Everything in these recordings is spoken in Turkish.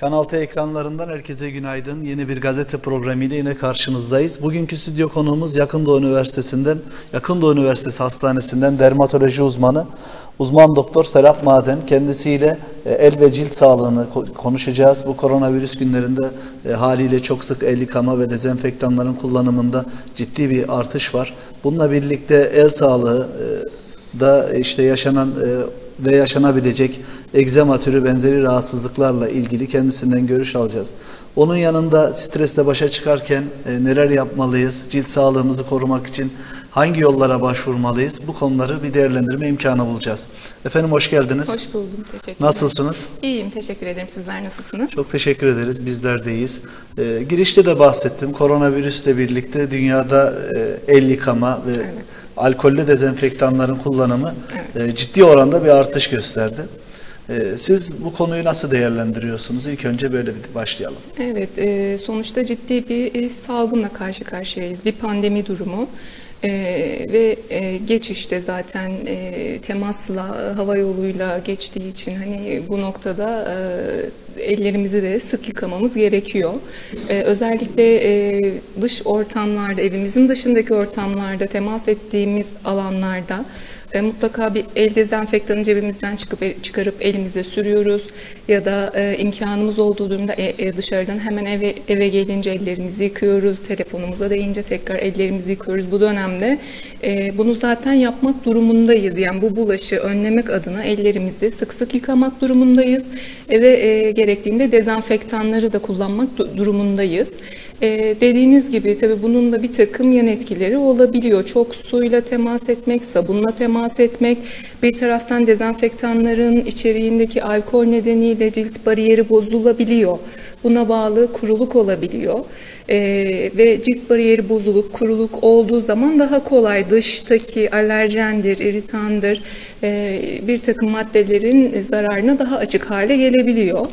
Kanal T ekranlarından herkese günaydın. Yeni bir gazete programıyla yine karşınızdayız. Bugünkü stüdyo konuğumuz Yakın Doğu Üniversitesi Hastanesi'nden dermatoloji uzman doktor Serap Maden. Kendisiyle el ve cilt sağlığını konuşacağız. Bu koronavirüs günlerinde haliyle çok sık el yıkama ve dezenfektanların kullanımında ciddi bir artış var. Bununla birlikte el sağlığı da yaşanabilecek egzama türü benzeri rahatsızlıklarla ilgili kendisinden görüş alacağız. Onun yanında stresle başa çıkarken neler yapmalıyız, cilt sağlığımızı korumak için hangi yollara başvurmalıyız, bu konuları bir değerlendirme imkanı bulacağız. Efendim hoş geldiniz. Hoş buldum, teşekkür ederim. Nasılsınız? İyiyim, teşekkür ederim. Sizler nasılsınız? Çok teşekkür ederiz, bizler de iyiyiz. Girişte de bahsettim, koronavirüsle birlikte dünyada el yıkama ve alkollü dezenfektanların kullanımı ciddi oranda bir artış gösterdi. Siz bu konuyu nasıl değerlendiriyorsunuz? İlk önce böyle bir başlayalım. Evet, sonuçta ciddi bir salgınla karşı karşıyayız. Bir pandemi durumu. Ve geçişte zaten temasla, hava yoluyla geçtiği için hani bu noktada ellerimizi de sık yıkamamız gerekiyor. Özellikle dış ortamlarda, evimizin dışındaki ortamlarda temas ettiğimiz alanlarda mutlaka bir el dezenfektanı cebimizden çıkarıp elimize sürüyoruz ya da imkanımız olduğu durumda dışarıdan hemen eve gelince ellerimizi yıkıyoruz, telefonumuza değince tekrar ellerimizi yıkıyoruz. Bu dönemde bunu zaten yapmak durumundayız. Yani bu bulaşı önlemek adına ellerimizi sık sık yıkamak durumundayız ve gerektiğinde dezenfektanları da kullanmak durumundayız. Dediğiniz gibi tabii bunun da bir takım yan etkileri olabiliyor. Çok suyla temas etmek, sabunla temas etmek, bir taraftan dezenfektanların içeriğindeki alkol nedeniyle cilt bariyeri bozulabiliyor. Buna bağlı kuruluk olabiliyor ve cilt bariyeri bozulup kuruluk olduğu zaman daha kolay dıştaki alerjendir, iritandır, bir takım maddelerin zararına daha açık hale gelebiliyor.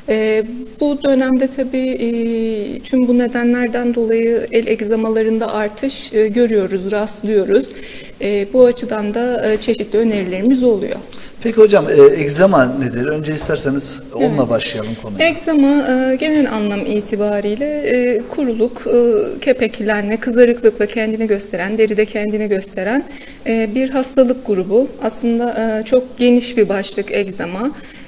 Bu dönemde tabii tüm bu nedenlerden dolayı el egzamalarında artış görüyoruz, rastlıyoruz. Bu açıdan da çeşitli önerilerimiz oluyor. Peki hocam, egzama nedir? Önce isterseniz onunla başlayalım konuya. Egzama genel anlam itibariyle kuruluk, kepeklenme, kızarıklıkla kendini gösteren, deride kendini gösteren bir hastalık grubu. Aslında çok geniş bir başlık egzama.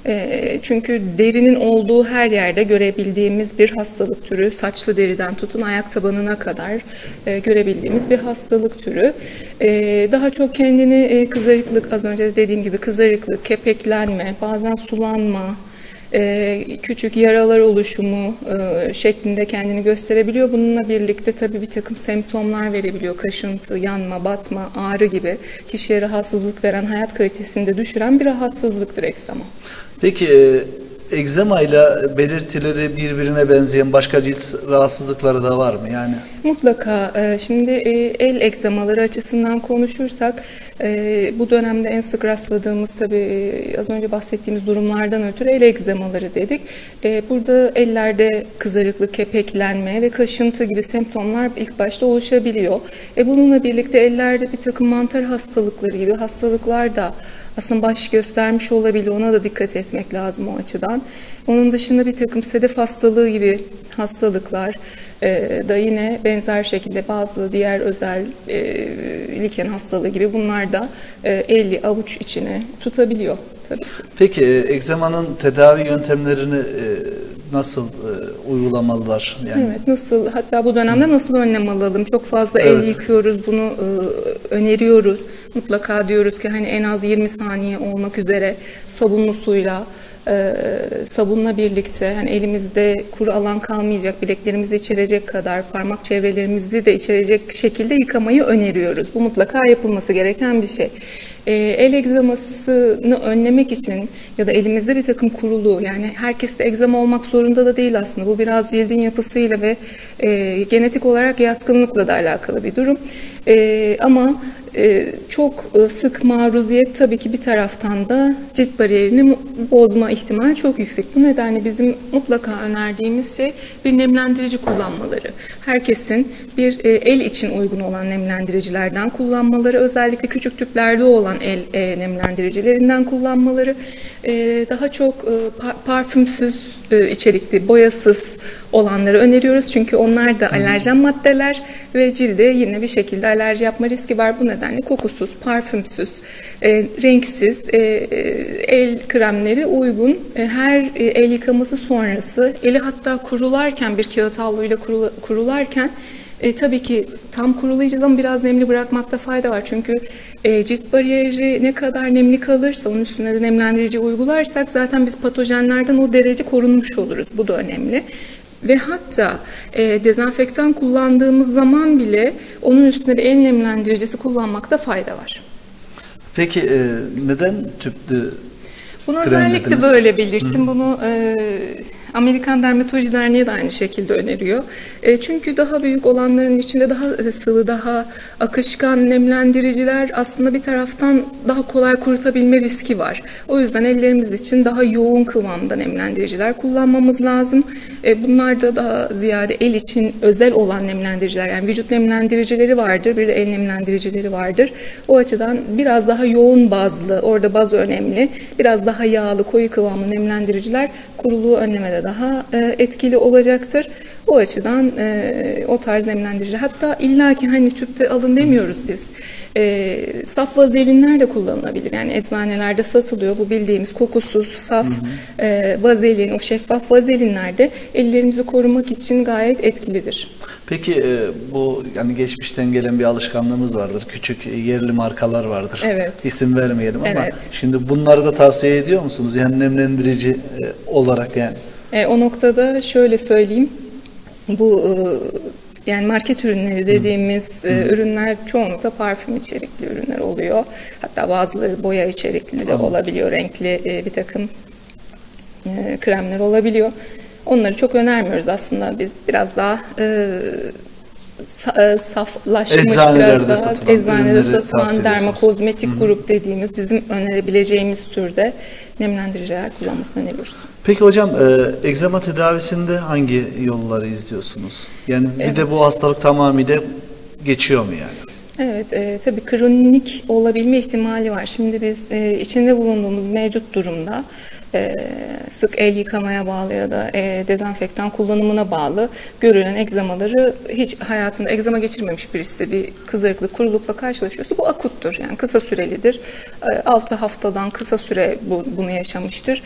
Çünkü derinin olduğu her yerde görebildiğimiz bir hastalık türü, saçlı deriden tutun ayak tabanına kadar görebildiğimiz bir hastalık türü. Daha çok kendini kızarıklık, az önce de dediğim gibi kızarıklık, kepeklenme, bazen sulanma, küçük yaralar oluşumu şeklinde kendini gösterebiliyor. Bununla birlikte tabii bir takım semptomlar verebiliyor. Kaşıntı, yanma, batma, ağrı gibi kişiye rahatsızlık veren, hayat kalitesini de düşüren bir rahatsızlıktır egzama. Peki egzama ile belirtileri birbirine benzeyen başka cilt rahatsızlıkları da var mı yani? Mutlaka. Şimdi el egzamaları açısından konuşursak bu dönemde en sık rastladığımız tabii az önce bahsettiğimiz durumlardan ötürü el egzamaları dedik. Burada ellerde kızarıklık, kepeklenme ve kaşıntı gibi semptomlar ilk başta oluşabiliyor. Bununla birlikte ellerde bir takım mantar hastalıkları gibi hastalıklar da aslında baş göstermiş olabilir. Ona da dikkat etmek lazım o açıdan. Onun dışında bir takım sedef hastalığı gibi hastalıklar da yine benzer şekilde bazı diğer özel liken hastalığı gibi bunlar da eli avuç içine tutabiliyor tabii ki. Peki egzamanın tedavi yöntemlerini nasıl uygulamalılar? Yani? Evet, nasıl, hatta bu dönemde nasıl önlem alalım? Çok fazla el yıkıyoruz, bunu öneriyoruz. Mutlaka diyoruz ki hani en az 20 saniye olmak üzere sabunlu suyla, sabunla birlikte hani elimizde kuru alan kalmayacak, bileklerimizi içerecek kadar, parmak çevrelerimizi de içerecek şekilde yıkamayı öneriyoruz. Bu mutlaka yapılması gereken bir şey. El egzamasını önlemek için ya da elimizde bir takım kuruluğu, yani herkeste egzama olmak zorunda da değil aslında. Bu biraz cildin yapısıyla ve genetik olarak yatkınlıkla da alakalı bir durum. Ama çok sık maruziyet tabii ki bir taraftan da cilt bariyerini bozma ihtimali çok yüksek. Bu nedenle bizim mutlaka önerdiğimiz şey bir nemlendirici kullanmaları. Herkesin bir el için uygun olan nemlendiricilerden kullanmaları, özellikle küçük tüplerde olan el nemlendiricilerinden kullanmaları, daha çok parfümsüz içerikli, boyasız olanları öneriyoruz. Çünkü onlar da alerjen maddeler ve cilde yine bir şekilde alerji yapma riski var. Bu nedenle kokusuz, parfümsüz, renksiz el kremleri uygun. Her el yıkaması sonrası, eli hatta kurularken, bir kağıt havluyla kurularken tabii ki tam kurulayacağız ama biraz nemli bırakmakta fayda var. Çünkü cilt bariyeri ne kadar nemli kalırsa, onun üstüne de nemlendirici uygularsak zaten biz patojenlerden o derece korunmuş oluruz. Bu da önemli. Ve hatta dezenfektan kullandığımız zaman bile onun üstüne bir el nemlendiricisi kullanmakta fayda var. Peki neden tüplü bunu krem özellikle dediniz? böyle belirttim. Bunu Amerikan Dermatoloji Derneği de aynı şekilde öneriyor. Çünkü daha büyük olanların içinde daha sıvı, daha akışkan nemlendiriciler aslında bir taraftan daha kolay kurutabilme riski var. O yüzden ellerimiz için daha yoğun kıvamda nemlendiriciler kullanmamız lazım. Bunlar da daha ziyade el için özel olan nemlendiriciler, yani vücut nemlendiricileri vardır, bir de el nemlendiricileri vardır. O açıdan biraz daha yoğun bazlı, orada baz önemli, biraz daha yağlı, koyu kıvamlı nemlendiriciler kuruluğu önlemede daha etkili olacaktır. O açıdan o tarz nemlendirici. Hatta illaki hani tüpte alın demiyoruz biz. Saf vazelinler de kullanılabilir. Yani eczanelerde satılıyor. Bu bildiğimiz kokusuz, saf vazelin, o şeffaf vazelinler de ellerimizi korumak için gayet etkilidir. Peki bu yani geçmişten gelen bir alışkanlığımız vardır. Küçük yerli markalar vardır. Evet. İsim vermeyelim ama Evet. şimdi bunları da tavsiye ediyor musunuz? Yani nemlendirici olarak yani. O noktada şöyle söyleyeyim. Bu yani market ürünleri dediğimiz ürünler çoğunlukla parfüm içerikli ürünler oluyor. Hatta bazıları boya içerikli de olabiliyor. Renkli bir takım kremler olabiliyor. Onları çok önermiyoruz aslında. Biz biraz daha saflaşmış, Eczanelerde biraz daha satılan eczanede ürünleri satılan tavsiye dermakozmetik grup dediğimiz bizim önerebileceğimiz türde nemlendiriciler kullanmasını öneriyoruz. Peki hocam egzama tedavisinde hangi yolları izliyorsunuz? Yani bir de bu hastalık tamamıyla geçiyor mu yani? Evet, tabii kronik olabilme ihtimali var. Şimdi biz içinde bulunduğumuz mevcut durumda sık el yıkamaya bağlı ya da dezenfektan kullanımına bağlı görülen egzamaları, hiç hayatında egzama geçirmemiş birisi bir kızarıklık, kurulukla karşılaşıyorsa bu akuttur. Yani kısa sürelidir. 6 haftadan kısa süre bunu yaşamıştır.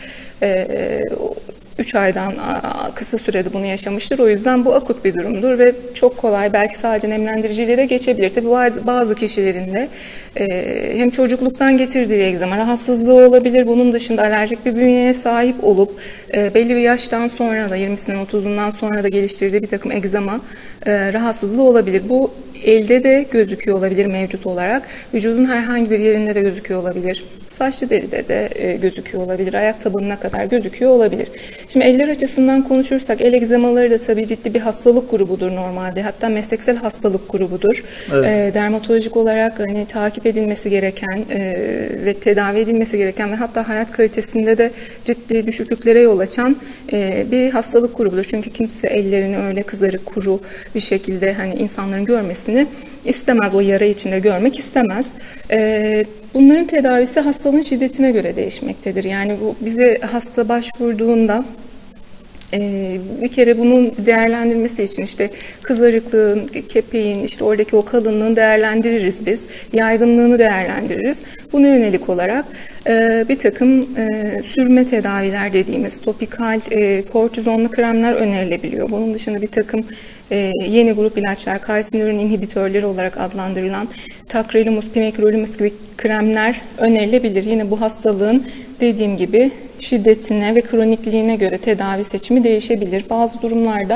3 aydan kısa sürede bunu yaşamıştır. O yüzden bu akut bir durumdur ve çok kolay, belki sadece nemlendiriciyle de geçebilir. Tabii bazı kişilerin de hem çocukluktan getirdiği egzama rahatsızlığı olabilir. Bunun dışında alerjik bir bünyeye sahip olup belli bir yaştan sonra da 20'sinden 30'undan sonra da geliştirdiği bir takım egzama rahatsızlığı olabilir. Bu elde de gözüküyor olabilir mevcut olarak. Vücudun herhangi bir yerinde de gözüküyor olabilir. Saçlı deride de gözüküyor olabilir. Ayak tabanına kadar gözüküyor olabilir. Şimdi eller açısından konuşursak el egzamaları da tabii ciddi bir hastalık grubudur normalde. Hatta mesleksel hastalık grubudur. Evet. Dermatolojik olarak hani takip edilmesi gereken ve tedavi edilmesi gereken ve hatta hayat kalitesinde de ciddi düşüklüklere yol açan bir hastalık grubudur. Çünkü kimse ellerini öyle kızarık, kuru bir şekilde hani insanların görmesini istemez. O yara içinde görmek istemez. Bunların tedavisi hastalığın şiddetine göre değişmektedir. Yani bu bize hasta başvurduğunda bir kere bunun değerlendirmesi için işte kızarıklığın, kepeğin, işte oradaki o kalınlığını değerlendiririz biz. Yaygınlığını değerlendiririz. Buna yönelik olarak bir takım sürme tedaviler dediğimiz topikal kortizonlu kremler önerilebiliyor. Bunun dışında bir takım yeni grup ilaçlar, kalsiyum inhibitörleri olarak adlandırılan tacrolimus, pimecrolimus gibi kremler önerilebilir. Yine bu hastalığın dediğim gibi şiddetine ve kronikliğine göre tedavi seçimi değişebilir. Bazı durumlarda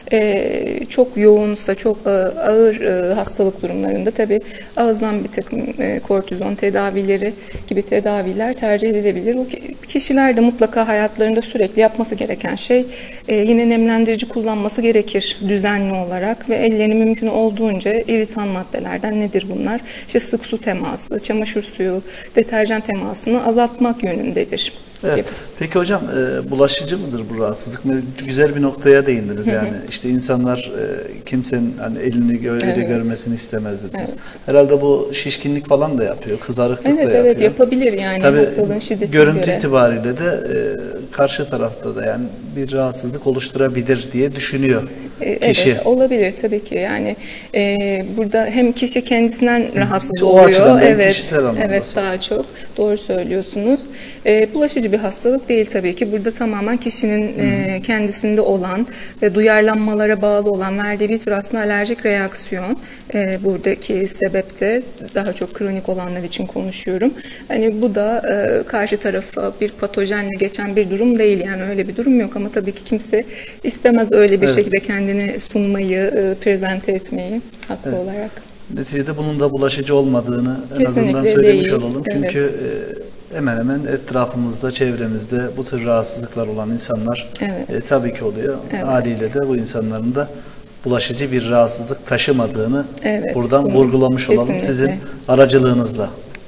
Çok yoğunsa, çok ağır hastalık durumlarında tabii ağızdan bir takım kortizon tedavileri gibi tedaviler tercih edilebilir. O kişiler de mutlaka hayatlarında sürekli yapması gereken şey yine nemlendirici kullanması gerekir düzenli olarak ve ellerini mümkün olduğunca iritan maddelerden, nedir bunlar? İşte sık su teması, çamaşır suyu, deterjan temasını azaltmak yönündedir. Evet. Peki hocam, bulaşıcı mıdır bu rahatsızlık? Güzel bir noktaya değindiniz yani. İşte insanlar kimsenin hani elini öyle görmesini istemez dediniz. Evet. Herhalde bu şişkinlik falan da yapıyor, kızarıklık da yapıyor. Evet, yapabilir yani. Tabii, hastalığın şiddetine görüntü göre. itibariyle de karşı tarafta da yani bir rahatsızlık oluşturabilir diye düşünüyor kişi. Evet, olabilir tabii ki. Yani burada hem kişi kendisinden rahatsız o oluyor. açıdan Evet, kişisel anlamda. Evet, daha çok. Doğru söylüyorsunuz. Bulaşıcı bir hastalık değil tabii ki. Burada tamamen kişinin kendisinde olan, duyarlanmalara bağlı olan verdiği bir tür aslında alerjik reaksiyon. Buradaki sebep de daha çok kronik olanlar için konuşuyorum. Hani bu da karşı tarafa bir patojenle geçen bir durum değil. Yani öyle bir durum yok ama tabii ki kimse istemez öyle bir şekilde kendini sunmayı, prezente etmeyi haklı olarak. Neticede bunun da bulaşıcı olmadığını en Kesinlikle azından söylemiş değil. olalım. Çünkü hemen hemen etrafımızda, çevremizde bu tür rahatsızlıklar olan insanlar tabii ki oluyor. Haliyle de bu insanların da bulaşıcı bir rahatsızlık taşımadığını buradan vurgulamış olalım sizin aracılığınızla.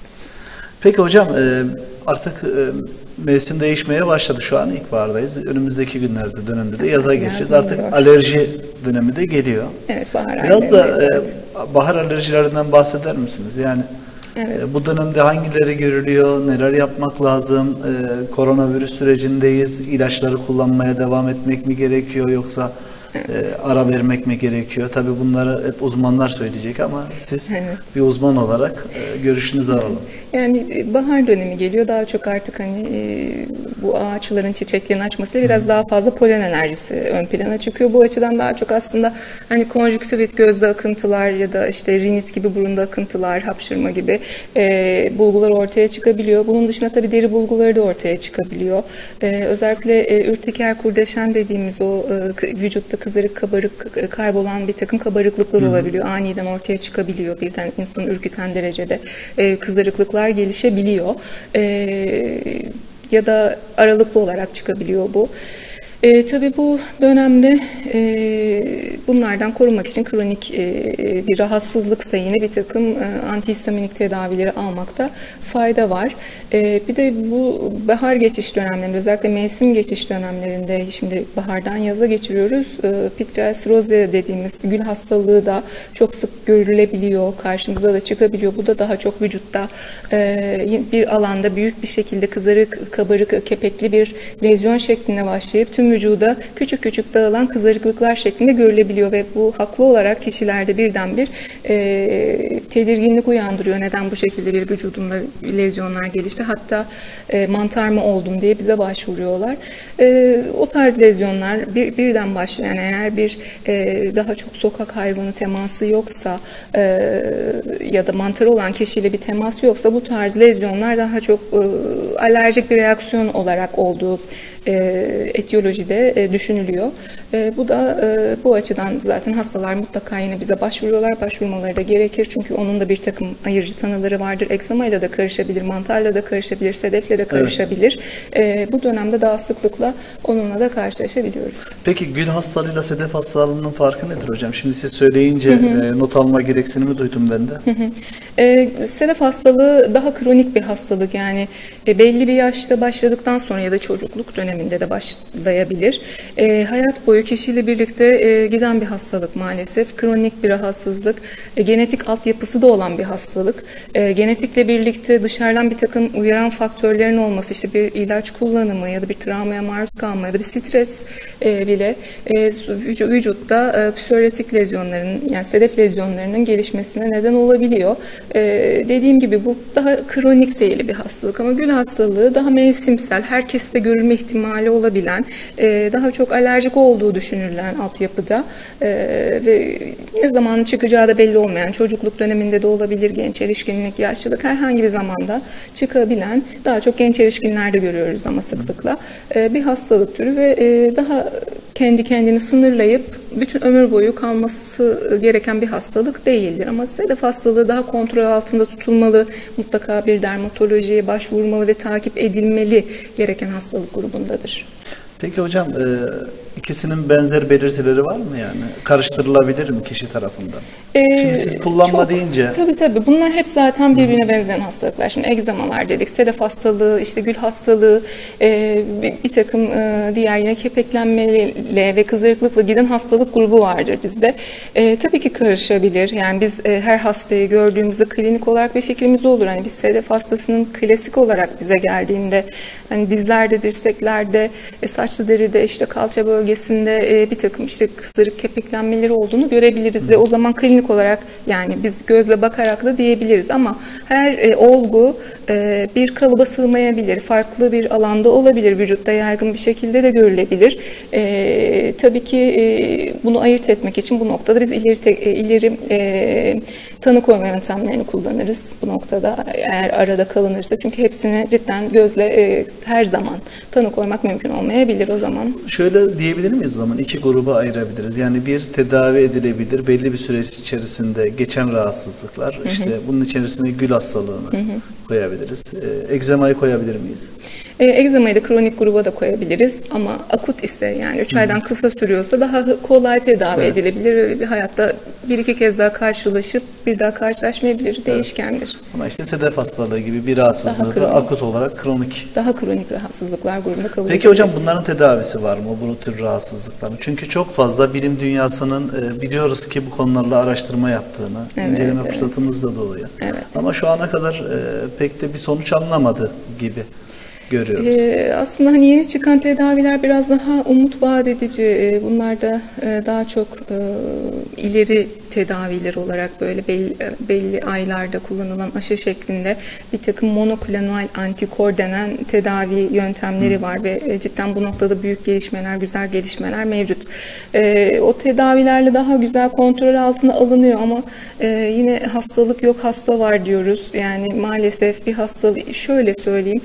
Peki hocam, artık mevsim değişmeye başladı. Şu an ilkbahardayız. Önümüzdeki günlerde, dönemde de yaza geçeceğiz. Artık alerji dönemi de geliyor. Evet, bahar biraz da bahar alerjilerinden bahseder misiniz? Yani bu dönemde hangileri görülüyor? Neler yapmak lazım? Koronavirüs sürecindeyiz. İlaçları kullanmaya devam etmek mi gerekiyor yoksa ara vermek mi gerekiyor? Tabii bunları hep uzmanlar söyleyecek ama siz bir uzman olarak görüşünüzü alalım. Yani bahar dönemi geliyor. Daha çok artık hani bu ağaçların çiçeklerini açması biraz daha fazla polen alerjisi ön plana çıkıyor. Bu açıdan daha çok aslında hani konjüktivit, gözde akıntılar ya da işte rinit gibi burunda akıntılar, hapşırma gibi bulgular ortaya çıkabiliyor. Bunun dışında tabii deri bulguları da ortaya çıkabiliyor. Özellikle ürtiker kurdeşen dediğimiz o vücutta kızarık, kabarık, kaybolan bir takım kabarıklıklar olabiliyor. Aniden ortaya çıkabiliyor. Birden insanı ürküten derecede kızarıklıklar gelişebiliyor. Ya da aralıklı olarak çıkabiliyor bu. Tabii bu dönemde bunlardan korunmak için kronik bir rahatsızlıksa yine bir takım antihistaminik tedavileri almakta fayda var. Bir de bu bahar geçiş dönemlerinde, özellikle mevsim geçiş dönemlerinde, şimdi bahardan yaza geçiriyoruz. Pityriasis rosea dediğimiz gül hastalığı da çok sık görülebiliyor, karşımıza da çıkabiliyor. Bu da daha çok vücutta bir alanda büyük bir şekilde kızarık, kabarık, kepekli bir lezyon şeklinde başlayıp tüm vücuda küçük küçük dağılan kızarıklıklar şeklinde görülebiliyor ve bu haklı olarak kişilerde birden bir tedirginlik uyandırıyor. Neden bu şekilde bir vücudumda lezyonlar gelişti? Hatta mantar mı oldum diye bize başvuruyorlar. O tarz lezyonlar birden başlayan, eğer bir daha çok sokak hayvanı teması yoksa ya da mantarı olan kişiyle bir temas yoksa bu tarz lezyonlar daha çok alerjik bir reaksiyon olarak olduğu etiyolojide düşünülüyor. Bu da bu açıdan zaten hastalar mutlaka yine bize başvuruyorlar. Başvurmaları da gerekir. Çünkü onun da bir takım ayırıcı tanıları vardır. Eksemayla da karışabilir, mantarla da karışabilir, sedefle de karışabilir. Bu dönemde daha sıklıkla onunla da karşılaşabiliyoruz. Peki gül hastalığıyla sedef hastalığının farkı nedir hocam? Şimdi siz söyleyince not alma gereksinimi duydum ben de. Sedef hastalığı daha kronik bir hastalık. Yani belli bir yaşta başladıktan sonra ya da çocukluk döneminde de başlayabilir. Hayat boyu kişiyle birlikte giden bir hastalık maalesef. Kronik bir rahatsızlık. Genetik altyapısı da olan bir hastalık. Genetikle birlikte dışarıdan bir takım uyaran faktörlerin olması, işte bir ilaç kullanımı ya da bir travmaya maruz kalma ya da bir stres bile vücutta psoriatik lezyonların, yani sedef lezyonlarının gelişmesine neden olabiliyor. Dediğim gibi bu daha kronik seyirli bir hastalık ama gül hastalığı daha mevsimsel, herkeste görülme ihtimali olabilen, daha çok alerjik olduğu düşünülen altyapıda ve ne zaman çıkacağı da belli olmayan, çocukluk döneminde de olabilir, genç erişkinlik, yaşlılık, herhangi bir zamanda çıkabilen, daha çok genç erişkinlerde görüyoruz ama sıklıkla bir hastalık türü ve daha kendi kendini sınırlayıp bütün ömür boyu kalması gereken bir hastalık değildir. Ama sedef hastalığı daha kontrol altında tutulmalı, mutlaka bir dermatolojiye başvurmalı ve takip edilmeli gereken hastalık grubundadır. Peki hocam, ikisinin benzer belirtileri var mı yani? Karıştırılabilir mi kişi tarafından? Şimdi siz pullanma deyince... Tabii. Bunlar hep zaten birbirine benzeyen hastalıklar. Şimdi egzamalar dedik, sedef hastalığı, işte gül hastalığı, bir takım diğer yine kepeklenmeyle ve kızarıklıkla giden hastalık grubu vardır bizde. Tabii ki karışabilir. Yani biz her hastayı gördüğümüzde klinik olarak bir fikrimiz olur. Hani biz sedef hastasının klasik olarak bize geldiğinde hani dizlerde, dirseklerde, saçlı deride, işte kalça bölgesinde bir takım işte kızarık kepeklenmeleri olduğunu görebiliriz ve o zaman klinik olarak yani biz gözle bakarak da diyebiliriz ama her olgu bir kalıba sığmayabilir, farklı bir alanda olabilir, vücutta yaygın bir şekilde de görülebilir. Tabii ki bunu ayırt etmek için bu noktada biz ileri tanı koyma yöntemlerini kullanırız bu noktada eğer arada kalınırsa, çünkü hepsini cidden gözle her zaman tanı koymak mümkün olmayabilir o zaman. Şöyle diyebilir miyiz o zaman? İki gruba ayırabiliriz. Yani bir, tedavi edilebilir, belli bir süreç içerisinde geçen rahatsızlıklar. İşte bunun içerisine gül hastalığını koyabiliriz. Egzamayı koyabilir miyiz? Egzamayı da kronik gruba da koyabiliriz ama akut ise yani 3 aydan kısa sürüyorsa daha kolay tedavi edilebilir ve hayatta bir iki kez daha karşılaşıp bir daha karşılaşmayabilir, değişkendir. Ama işte sedef hastalığı gibi bir rahatsızlığı da akut olarak kronik. Daha kronik rahatsızlıklar grubunda kabul Peki hocam, bunların tedavisi var mı bu tür rahatsızlıkların? Çünkü çok fazla bilim dünyasının biliyoruz ki bu konularla araştırma yaptığını, inceleme fırsatımız da doğuyor. Ama şu ana kadar pek de bir sonuç alınamadı gibi görüyoruz. Aslında hani yeni çıkan tedaviler biraz daha umut vaat edici. Bunlar da daha çok ileri tedaviler olarak böyle belli aylarda kullanılan aşı şeklinde bir takım monoklonal antikor denen tedavi yöntemleri var ve cidden bu noktada büyük gelişmeler, güzel gelişmeler mevcut. O tedavilerle daha güzel kontrol altına alınıyor ama yine hastalık yok, hasta var diyoruz. Yani maalesef bir hastalık, şöyle söyleyeyim,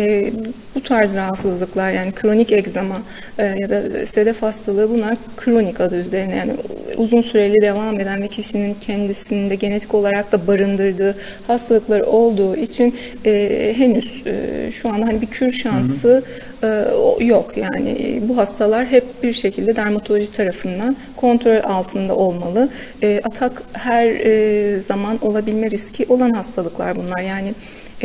bu tarz rahatsızlıklar yani kronik egzama ya da sedef hastalığı, bunlar kronik adı üzerine yani uzun süreli devam eden ve kişinin kendisinde genetik olarak da barındırdığı hastalıklar olduğu için henüz şu anda hani bir kür şansı yok. Yani bu hastalar hep bir şekilde dermatoloji tarafından kontrol altında olmalı. Atak her zaman olabilme riski olan hastalıklar bunlar. Yani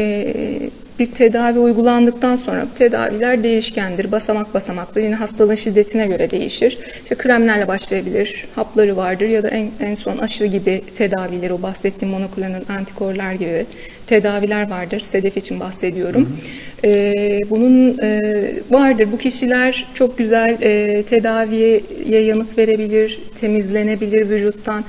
bir tedavi uygulandıktan sonra tedaviler değişkendir. Basamak basamaklı, yine hastalığın şiddetine göre değişir. İşte kremlerle başlayabilir, hapları vardır ya da en son aşı gibi tedaviler, o bahsettiğim monoklonal antikorlar gibi tedaviler vardır. Sedef için bahsediyorum. Bunun vardır. Bu kişiler çok güzel tedaviye yanıt verebilir, temizlenebilir vücuttan.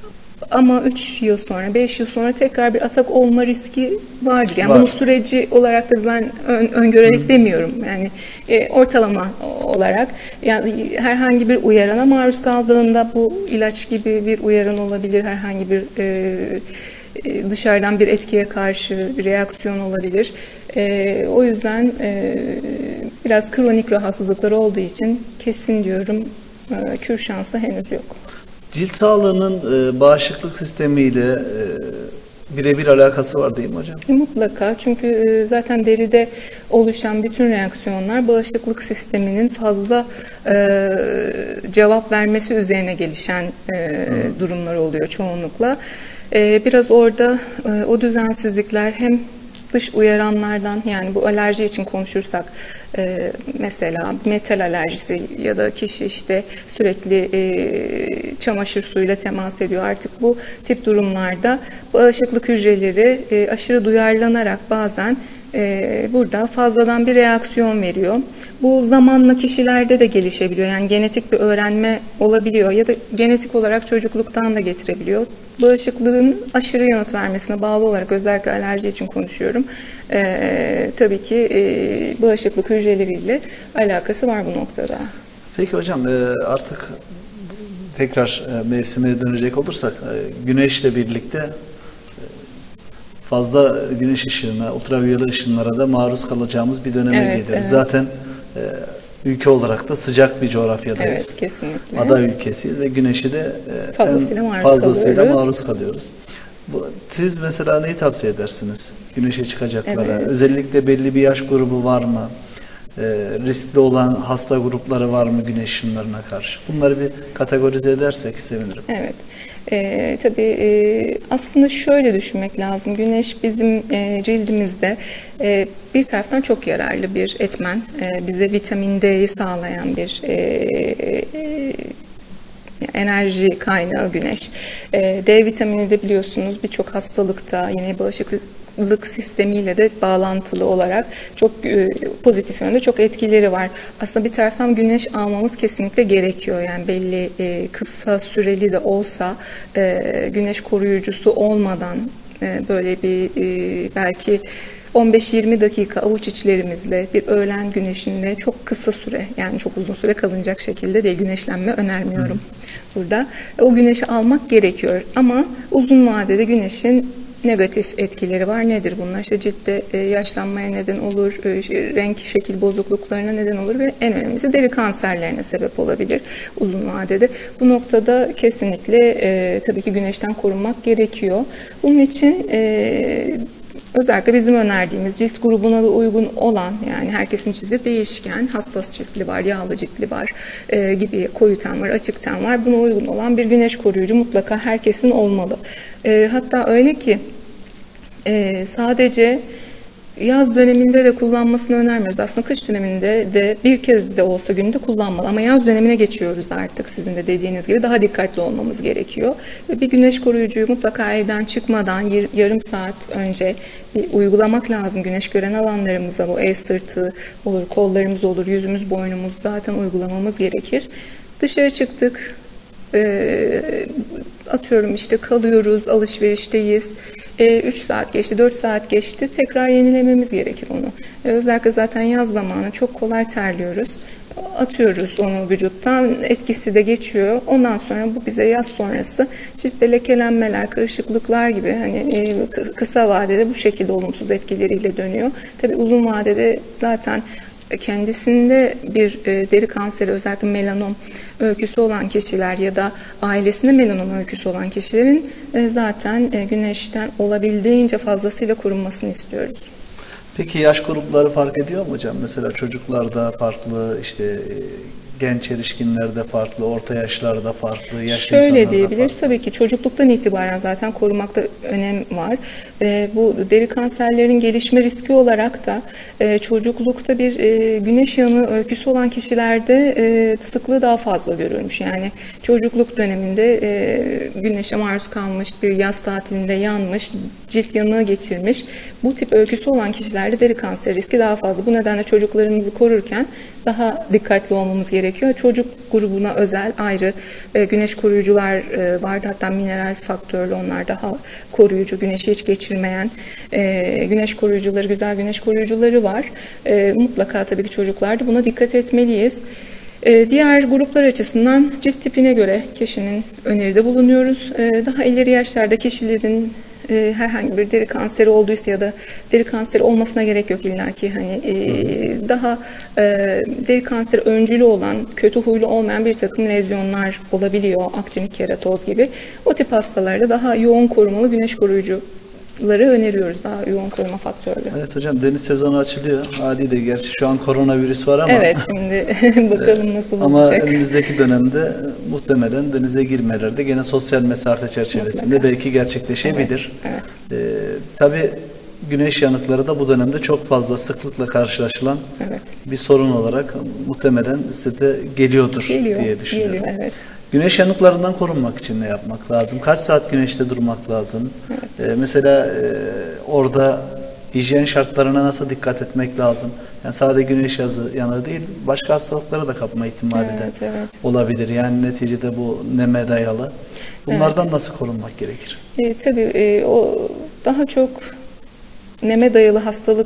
Ama 3 yıl sonra, 5 yıl sonra tekrar bir atak olma riski vardır. Yani bunun süreci olarak da ben öngörerek demiyorum. Yani ortalama olarak yani herhangi bir uyarana maruz kaldığında, bu ilaç gibi bir uyaran olabilir, herhangi bir dışarıdan bir etkiye karşı bir reaksiyon olabilir. O yüzden biraz kronik rahatsızlıklar olduğu için kesin diyorum, kür şansı henüz yok. Cilt sağlığının bağışıklık sistemiyle birebir alakası var değil mi hocam? Mutlaka, çünkü zaten deride oluşan bütün reaksiyonlar bağışıklık sisteminin fazla cevap vermesi üzerine gelişen durumlar oluyor çoğunlukla. Biraz orada o düzensizlikler hem dış uyaranlardan, yani bu alerji için konuşursak mesela metal alerjisi ya da kişi işte sürekli çamaşır suyuyla temas ediyor. Artık bu tip durumlarda bağışıklık hücreleri aşırı duyarlanarak bazen burada fazladan bir reaksiyon veriyor. Bu zamanla kişilerde de gelişebiliyor. Yani genetik bir öğrenme olabiliyor ya da genetik olarak çocukluktan da getirebiliyor. Bağışıklığın aşırı yanıt vermesine bağlı olarak, özellikle alerji için konuşuyorum, tabii ki bağışıklık hücreleriyle alakası var bu noktada. Peki hocam, artık tekrar mevsimine dönecek olursak, güneşle birlikte fazla güneş ışığına, ultraviyole ışınlara da maruz kalacağımız bir döneme geliyoruz. Evet. Zaten ülke olarak da sıcak bir coğrafyadayız. Evet, kesinlikle. Ada ülkesiyiz ve güneşi de fazlasıyla maruz kalıyoruz. Siz mesela neyi tavsiye edersiniz güneşe çıkacaklara? Evet. Özellikle belli bir yaş grubu var mı? Riskli olan hasta grupları var mı güneş ışınlarına karşı? Bunları bir kategorize edersek sevinirim. Evet. Tabii aslında şöyle düşünmek lazım. Güneş bizim cildimizde bir taraftan çok yararlı bir etmen. Bize vitamin D'yi sağlayan bir enerji kaynağı güneş. D vitamini de biliyorsunuz birçok hastalıkta yine bağışıklık sistemiyle de bağlantılı olarak çok pozitif yönde çok etkileri var. Aslında bir taraftan güneş almamız kesinlikle gerekiyor. Yani belli kısa süreli de olsa güneş koruyucusu olmadan böyle bir belki 15-20 dakika avuç içlerimizle bir öğlen güneşinde çok kısa süre, yani çok uzun süre kalınacak şekilde değil, güneşlenme önermiyorum burada. O güneşi almak gerekiyor ama uzun vadede güneşin negatif etkileri var. Nedir bunlar? İşte ciltte yaşlanmaya neden olur, renk şekil bozukluklarına neden olur ve en önemlisi deri kanserlerine sebep olabilir uzun vadede. Bu noktada kesinlikle tabii ki güneşten korunmak gerekiyor. Bunun için özellikle bizim önerdiğimiz cilt grubuna da uygun olan, yani herkesin cildi değişken, hassas ciltli var, yağlı ciltli var gibi, koyu ten var, açık ten var. Buna uygun olan bir güneş koruyucu mutlaka herkesin olmalı. Hatta öyle ki sadece yaz döneminde de kullanmasını önermiyoruz. Aslında kış döneminde de bir kez de olsa günde kullanmalı. Ama yaz dönemine geçiyoruz artık, sizin de dediğiniz gibi. Daha dikkatli olmamız gerekiyor. Ve bir güneş koruyucuyu mutlaka evden çıkmadan yarım saat önce bir uygulamak lazım. Güneş gören alanlarımıza, bu el sırtı olur, kollarımız olur, yüzümüz, boynumuz zaten uygulamamız gerekir. Dışarı çıktık. Atıyorum işte kalıyoruz, alışverişteyiz. 3 saat geçti, 4 saat geçti. Tekrar yenilememiz gerekir onu. Özellikle zaten yaz zamanı çok kolay terliyoruz. Atıyoruz onu vücuttan, etkisi de geçiyor. Ondan sonra bu bize yaz sonrası ciltte lekelenmeler, kırışıklıklar gibi hani kısa vadede bu şekilde olumsuz etkileriyle dönüyor. Tabii uzun vadede zaten kendisinde bir deri kanseri, özellikle melanom öyküsü olan kişiler ya da ailesinde melanom öyküsü olan kişilerin zaten güneşten olabildiğince fazlasıyla korunmasını istiyoruz. Peki yaş grupları fark ediyor mu hocam? Mesela çocuklarda farklı, işte genç erişkinlerde farklı, orta yaşlarda farklı, yaşlı insanlarda Şöyle diyebiliriz, farklı. tabii ki çocukluktan itibaren zaten korumakta önem var. Bu deri kanserlerinin gelişme riski olarak da çocuklukta bir güneş yanığı öyküsü olan kişilerde sıklığı daha fazla görülmüş. Yani çocukluk döneminde güneşe maruz kalmış, bir yaz tatilinde yanmış, cilt yanığı geçirmiş. Bu tip öyküsü olan kişilerde deri kanseri riski daha fazla. Bu nedenle çocuklarımızı korurken daha dikkatli olmamız gerekiyor. Çocuk grubuna özel ayrı güneş koruyucular vardı. Hatta mineral faktörlü, onlar daha koruyucu, güneşi hiç geçirmeyen güneş koruyucuları, güzel güneş koruyucuları var. Mutlaka tabii ki çocuklarda buna dikkat etmeliyiz. Diğer gruplar açısından cilt tipine göre kişinin öneride bulunuyoruz. Daha ileri yaşlarda kişilerin herhangi bir deri kanseri olduysa ya da deri kanseri olmasına gerek yok illaki, hani daha deri kanseri öncülü olan, kötü huylu olmayan bir takım lezyonlar olabiliyor, aktinik keratoz gibi. O tip hastalarda daha yoğun korumalı güneş koruyucuları öneriyoruz, daha yoğun koruma faktörlü. Evet hocam, deniz sezonu açılıyor. Haliyle gerçi şu an koronavirüs var ama. Evet, şimdi bakalım nasıl ama olacak. Ama önümüzdeki dönemde muhtemelen denize girmeler de gene sosyal mesafe çerçevesinde mutlaka belki gerçekleşebilir. Evet, evet. Tabii güneş yanıkları da bu dönemde çok fazla sıklıkla karşılaşılan bir sorun olarak muhtemelen size de geliyordur diye düşünüyorum. Geliyor, evet. Güneş yanıklarından korunmak için ne yapmak lazım? Kaç saat güneşte durmak lazım? Evet. Mesela orada hijyen şartlarına nasıl dikkat etmek lazım? Yani sadece güneş yanığı değil, başka hastalıklara da kapma ihtimali de olabilir. Yani neticede bu neme dayalı. Bunlardan nasıl korunmak gerekir? Tabii o daha çok neme dayalı hastalık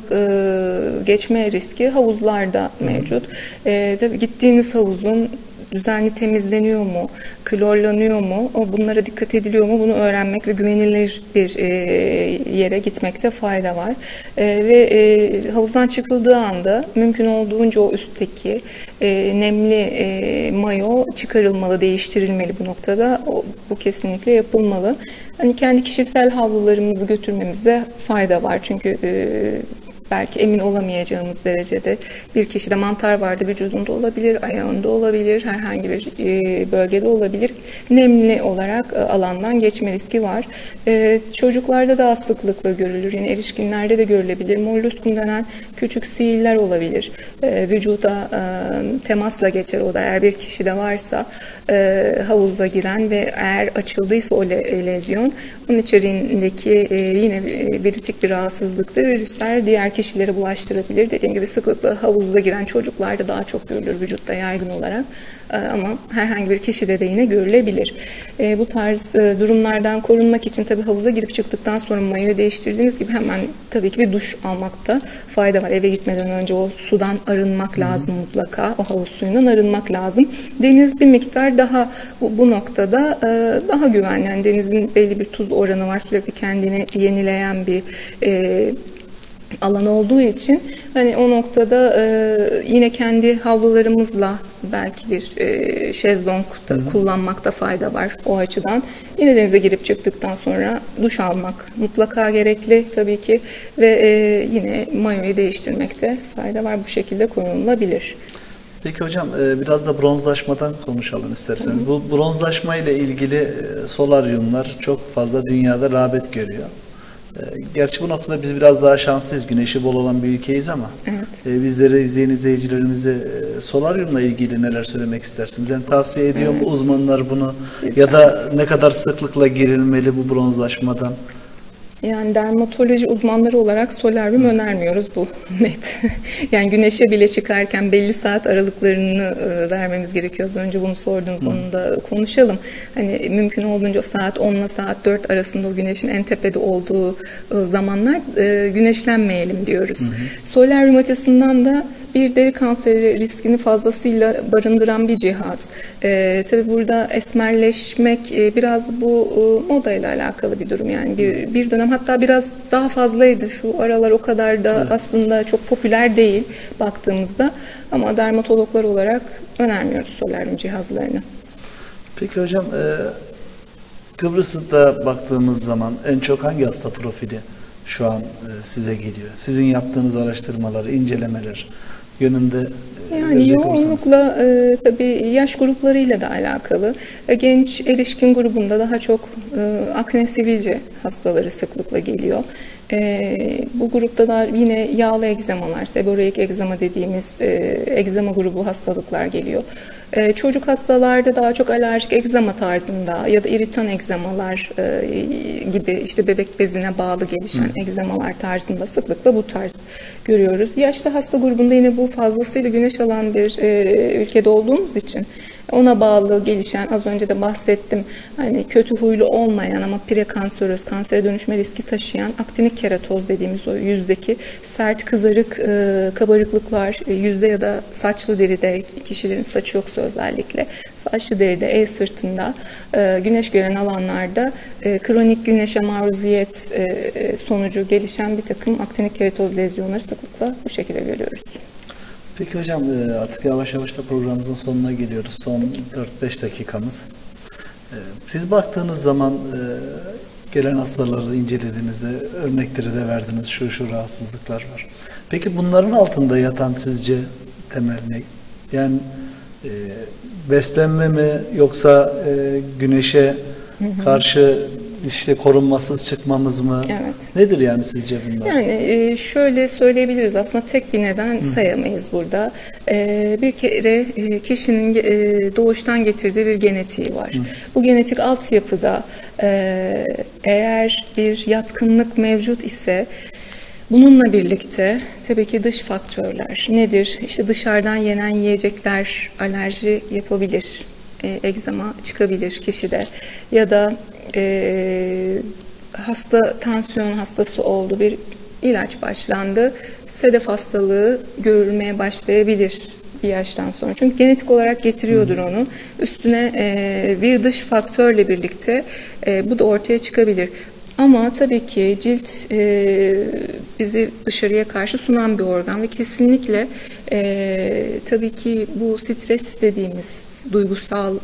geçme riski havuzlarda mevcut. Tabii gittiğiniz havuzun düzenli temizleniyor mu, klorlanıyor mu, bunlara dikkat ediliyor mu, bunu öğrenmek ve güvenilir bir yere gitmekte fayda var. Ve havuzdan çıkıldığı anda mümkün olduğunca o üstteki nemli mayo çıkarılmalı, değiştirilmeli bu noktada. Bu kesinlikle yapılmalı. Hani kendi kişisel havlularımızı götürmemizde fayda var. Çünkü belki emin olamayacağımız derecede bir kişide mantar vardı, vücudunda olabilir, ayağında olabilir, herhangi bir bölgede olabilir. Nemli olarak alandan geçme riski var. Çocuklarda daha sıklıkla görülür, yine erişkinlerde de görülebilir. Molluskum denen küçük sihirler olabilir. Vücuda temasla geçer, o da eğer bir kişide varsa havuza giren ve eğer açıldıysa o lezyon, onun içeriğindeki yine virütik bir rahatsızlıktır. Virüsler diğer kişilere bulaştırabilir. Dediğim gibi sıklıkla havuza giren çocuklarda daha çok görülür vücutta yaygın olarak. Ama herhangi bir kişide de yine görülebilir. Bu tarz durumlardan korunmak için tabii havuza girip çıktıktan sonra mayoyu değiştirdiğiniz gibi hemen tabii ki bir duş almakta fayda var. Eve gitmeden önce o sudan arınmak lazım mutlaka. O havuz suyundan arınmak lazım. Deniz bir miktar daha bu noktada daha güvenli. Yani denizin belli bir tuz oranı var. Sürekli kendini yenileyen bir alan olduğu için hani o noktada yine kendi havlularımızla belki bir şezlong kullanmakta fayda var o açıdan. Yine denize girip çıktıktan sonra duş almak mutlaka gerekli tabii ki ve yine mayoyu değiştirmekte fayda var. Bu şekilde korunulabilir. Peki hocam biraz da bronzlaşmadan konuşalım isterseniz. Bu bronzlaşma ile ilgili solaryumlar çok fazla dünyada rağbet görüyor. Gerçi bu noktada biz biraz daha şanslıyız. Güneşi bol olan bir ülkeyiz ama evet. Bizlere, izleyen izleyicilerimize solaryumla ilgili neler söylemek istersiniz? Yani tavsiye ediyor mu uzmanlar bunu? Ya da ne kadar sıklıkla girilmeli bu bronzlaşmadan? Yani dermatoloji uzmanları olarak solaryum önermiyoruz, bu net. Yani güneşe bile çıkarken belli saat aralıklarını vermemiz gerekiyor. Az önce bunu sordunuz, onu da konuşalım. Hani mümkün olduğunca saat 10 ile saat 4 arasında o güneşin en tepede olduğu zamanlar güneşlenmeyelim diyoruz. Solaryum açısından da bir deri kanseri riskini fazlasıyla barındıran bir cihaz. Tabii burada esmerleşmek biraz bu modayla alakalı bir durum. Yani bir dönem hatta biraz daha fazlaydı. Şu aralar o kadar da aslında çok popüler değil baktığımızda. Ama dermatologlar olarak önermiyoruz solaryum cihazlarını. Peki hocam, Kıbrıs'ta baktığımız zaman en çok hangi hasta profili şu an size geliyor? Sizin yaptığınız araştırmalar, incelemeler yönünde yani yoğunlukla tabii yaş gruplarıyla da alakalı. Genç erişkin grubunda daha çok akne sivilce hastaları sıklıkla geliyor. Bu grupta da yine yağlı egzamalar, seboreik egzama dediğimiz egzama grubu hastalıklar geliyor. Çocuk hastalarda daha çok alerjik egzama tarzında ya da iritan egzamalar gibi işte bebek bezine bağlı gelişen egzamalar tarzında sıklıkla bu tarz görüyoruz. Yaşlı hasta grubunda yine bu fazlasıyla güneş alan bir ülkede olduğumuz için ona bağlı gelişen, az önce de bahsettim, hani kötü huylu olmayan ama prekanseröz, kansere dönüşme riski taşıyan aktinik keratoz dediğimiz o yüzdeki sert kızarık kabarıklıklar yüzde ya da saçlı deride, kişilerin saçı yoksa özellikle saçlı deride, el sırtında güneş gören alanlarda kronik güneşe maruziyet sonucu gelişen bir takım aktinik keratoz lezyonları sıklıkla bu şekilde görüyoruz. Peki hocam, artık yavaş yavaş da programımızın sonuna geliyoruz. Son 4-5 dakikamız. Siz baktığınız zaman gelen hastaları incelediğinizde örnekleri de verdiniz. Şu rahatsızlıklar var. Peki bunların altında yatan sizce temel ne? Yani beslenme mi, yoksa güneşe karşı işte korunmasız çıkmamız mı? Evet. Nedir yani sizce bunlar? Yani şöyle söyleyebiliriz, aslında tek bir neden sayamayız burada. Bir kere kişinin doğuştan getirdiği bir genetiği var. Bu genetik altyapıda eğer bir yatkınlık mevcut ise bununla birlikte tabii ki dış faktörler nedir? İşte dışarıdan yenen yiyecekler alerji yapabilir, egzama çıkabilir kişide ya da tansiyon hastası oldu, bir ilaç başlandı, sedef hastalığı görülmeye başlayabilir bir yaştan sonra. Çünkü genetik olarak getiriyordur onu. Üstüne bir dış faktörle birlikte bu da ortaya çıkabilir. Ama tabii ki cilt bizi dışarıya karşı sunan bir organ ve kesinlikle tabii ki bu stres dediğimiz duygusal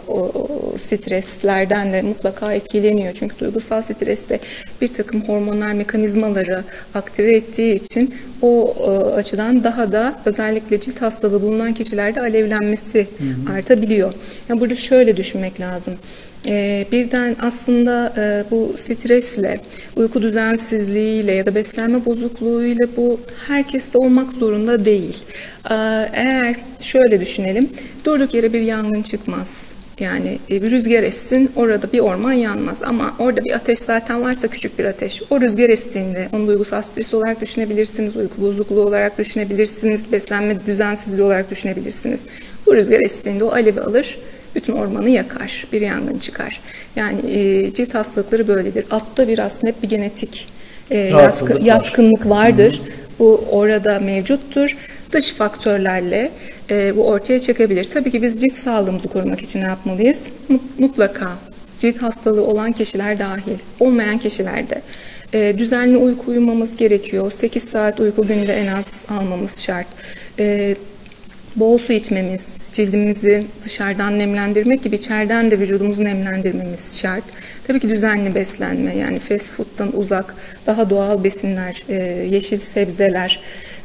streslerden de mutlaka etkileniyor. Çünkü duygusal streste bir takım hormonal mekanizmaları aktive ettiği için o açıdan daha da özellikle cilt hastalığı bulunan kişilerde alevlenmesi artabiliyor. Yani burada şöyle düşünmek lazım. Birden aslında bu stresle, uyku düzensizliğiyle ya da beslenme bozukluğuyla bu herkeste olmak zorunda değil. Eğer şöyle düşünelim, durduk yere bir yangın çıkmaz. Yani bir rüzgar essin, orada bir orman yanmaz. Ama orada bir ateş zaten varsa, küçük bir ateş. O rüzgar estiğinde onu duygusal stres olarak düşünebilirsiniz, uyku bozukluğu olarak düşünebilirsiniz, beslenme düzensizliği olarak düşünebilirsiniz. Bu rüzgar estiğinde o alevi alır, bütün ormanı yakar, bir yangın çıkar. Yani cilt hastalıkları böyledir. Altta bir aslında hep bir genetik yatkınlık vardır. Bu orada mevcuttur. Dış faktörlerle bu ortaya çıkabilir. Tabii ki biz cilt sağlığımızı korumak için ne yapmalıyız? Mutlaka cilt hastalığı olan kişiler dahil, olmayan kişilerde düzenli uyku uyumamız gerekiyor. 8 saat uyku günde en az almamız şart. Bol su içmemiz, cildimizi dışarıdan nemlendirmek gibi içeriden de vücudumuzu nemlendirmemiz şart. Tabii ki düzenli beslenme, yani fast food'dan uzak, daha doğal besinler, yeşil sebzeler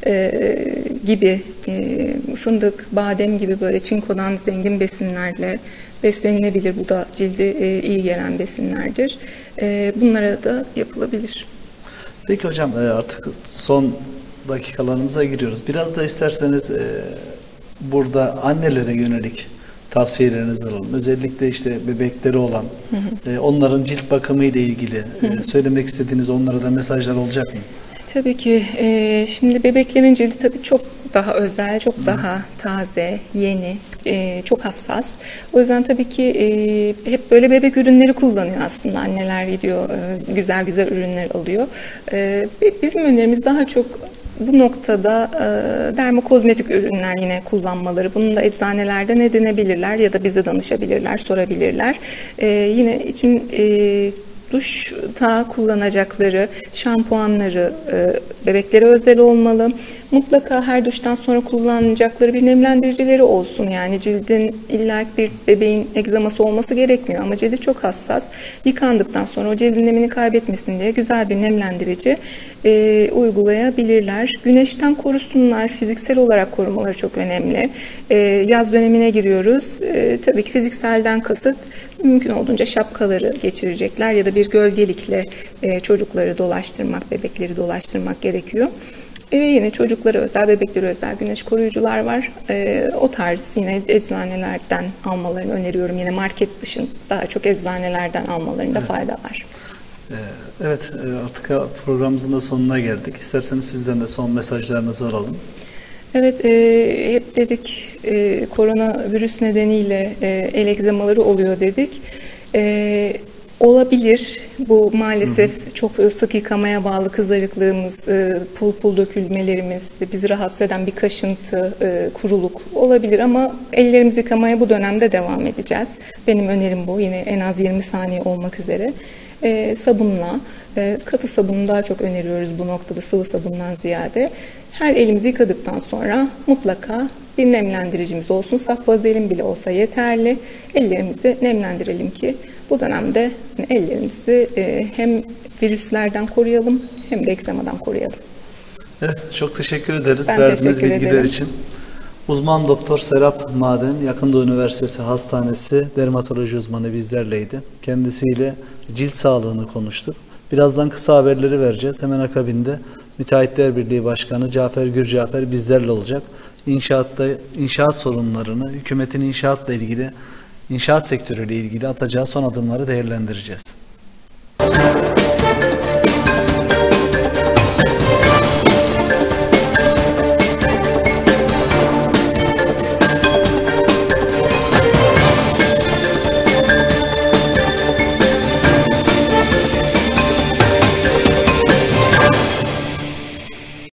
gibi, fındık, badem gibi böyle çinkodan zengin besinlerle beslenilebilir. Bu da cilde iyi gelen besinlerdir. Bunlara da yapılabilir. Peki hocam, artık son dakikalarımıza giriyoruz. Biraz da isterseniz burada annelere yönelik tavsiyelerinizi alalım. Özellikle işte bebekleri olan, onların cilt bakımı ile ilgili söylemek istediğiniz, onlara da mesajlar olacak mı? Tabii ki. Şimdi bebeklerin cildi tabii çok daha özel, çok daha taze, yeni, çok hassas. O yüzden tabii ki hep böyle bebek ürünleri kullanıyor aslında. Anneler gidiyor, güzel güzel ürünler alıyor. Bizim önerimiz daha çok bu noktada dermokozmetik ürünler yine kullanmaları. Bunu da eczanelerden edinebilirler ya da bize danışabilirler, sorabilirler. Yine için duşta kullanacakları şampuanları bebeklere özel olmalı. Mutlaka her duştan sonra kullanacakları bir nemlendiricileri olsun. Yani cildin illa bir bebeğin egzaması olması gerekmiyor ama cildi çok hassas. Yıkandıktan sonra o cildin nemini kaybetmesin diye güzel bir nemlendirici uygulayabilirler. Güneşten korusunlar. Fiziksel olarak korumaları çok önemli. Yaz dönemine giriyoruz. Tabii ki fizikselden kasıt mümkün olduğunca şapkaları geçirecekler ya da bir gölgelikle çocukları dolaştırmak, bebekleri dolaştırmak gerekiyor. Ve yine çocuklara özel, bebeklere özel güneş koruyucular var. O tarz yine eczanelerden almalarını öneriyorum. Yine market dışında daha çok eczanelerden almalarında fayda var. Evet, artık programımızın da sonuna geldik. İsterseniz sizden de son mesajlarınızı alalım. Evet, hep dedik koronavirüs nedeniyle el egzamaları oluyor dedik. Olabilir. Bu maalesef çok sık yıkamaya bağlı kızarıklığımız, pul pul dökülmelerimiz, bizi rahatsız eden bir kaşıntı, kuruluk olabilir ama ellerimizi yıkamaya bu dönemde devam edeceğiz. Benim önerim bu. Yine en az 20 saniye olmak üzere. Sabunla, katı sabunu daha çok öneriyoruz bu noktada sıvı sabundan ziyade. Her elimizi yıkadıktan sonra mutlaka bir nemlendiricimiz olsun. Saf vazelin bile olsa yeterli. Ellerimizi nemlendirelim ki bu dönemde ellerimizi hem virüslerden koruyalım hem de egzamadan koruyalım. Evet, çok teşekkür ederiz Ben verdiğiniz teşekkür bilgiler ederim. için. Uzman Doktor Serap Maden, Yakındoğu Üniversitesi Hastanesi dermatoloji uzmanı bizlerleydi. Kendisiyle cilt sağlığını konuştuk. Birazdan kısa haberleri vereceğiz. Hemen akabinde Müteahhitler Birliği Başkanı Cafer Gürcafer bizlerle olacak. İnşaat sorunlarını, hükümetin inşaatla ilgili, inşaat sektörüyle ilgili atacağı son adımları değerlendireceğiz.